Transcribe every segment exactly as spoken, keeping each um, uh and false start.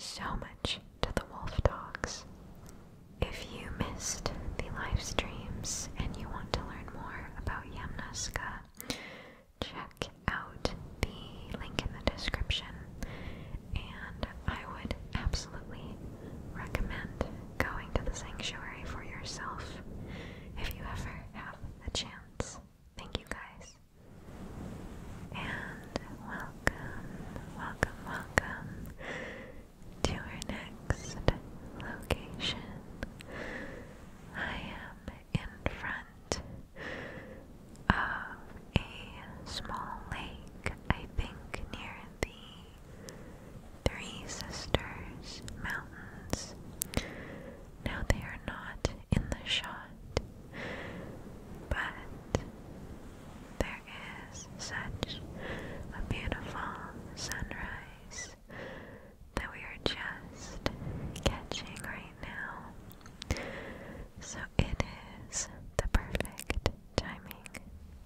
so much to the wolf dogs. If you missed the live streams and you want to learn more about Yamnuska, check out the link in the description, and I would absolutely recommend going to the sanctuary for yourself if you ever have the chance. Thank you guys. And welcome, welcome, welcome to our next location. I am in front of a small lake, I think near the Three Sisters Mountains. Now they are not in the shot, but there is such a beautiful sunrise that we are just catching right now. So it is the perfect timing.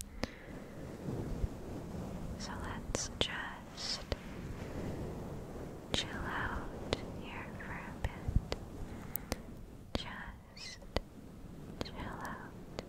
So let's just chill out here for a bit. Just chill out.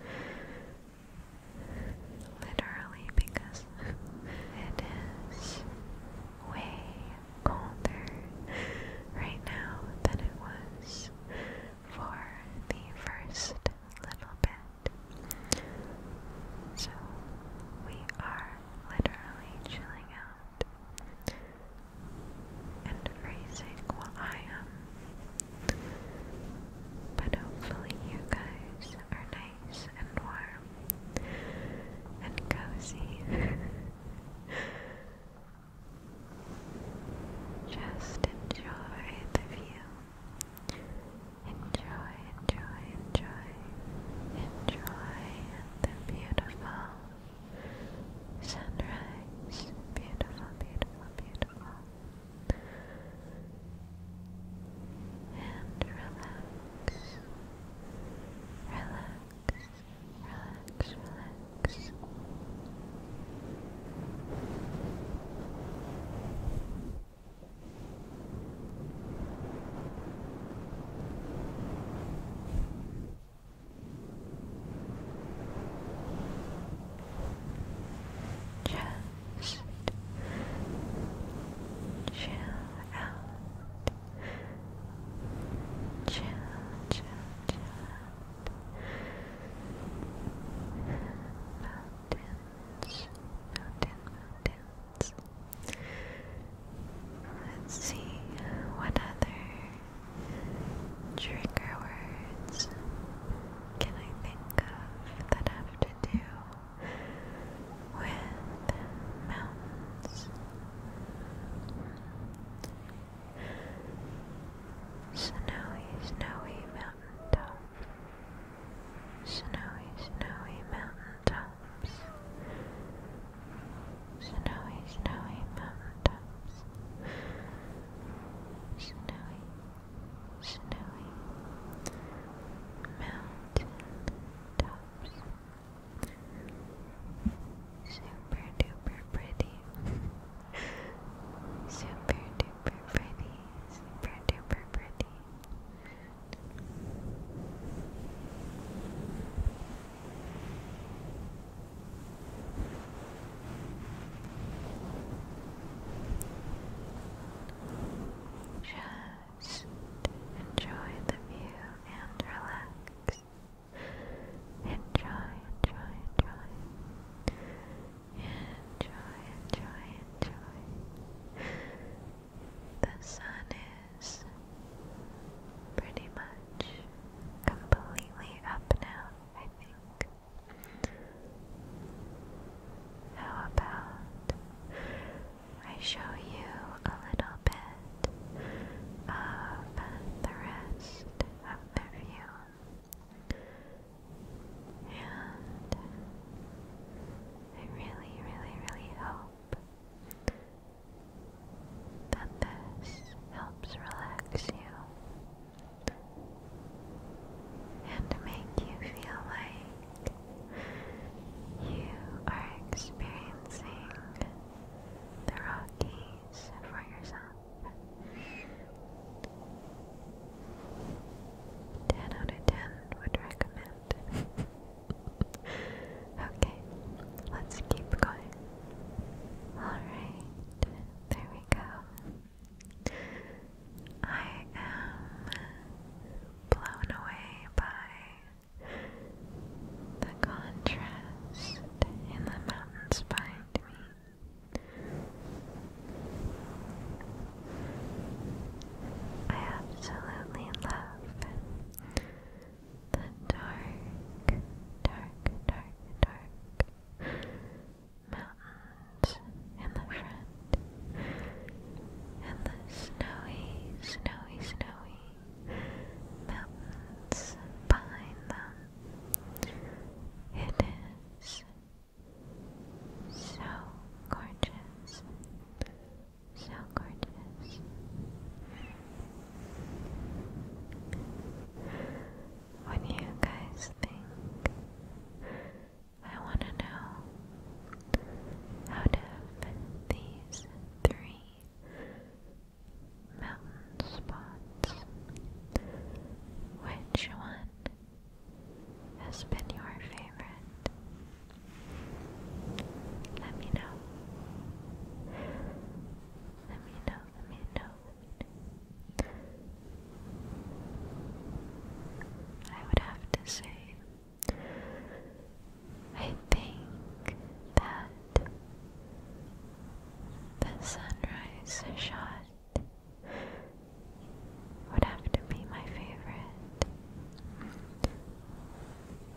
Literally, because it is way colder right now than it was for the first little bit. So we are literally chilling out and freezing while I am. But hopefully you guys are nice and warm and cozy. Just enjoy the view. Enjoy, enjoy, enjoy. Enjoy the beautiful sunrise. Beautiful, beautiful, beautiful. And relax. Relax. Relax, relax. Just chill out. Chill, chill, chill out. Mountains, mountain, mountains. Let's see what other trigger words can I think of that have to do with mountains. Snowy, snowy mountaintop. Snowy, snowy mountaintops. Snowy, snowy mountaintops.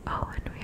Oh, and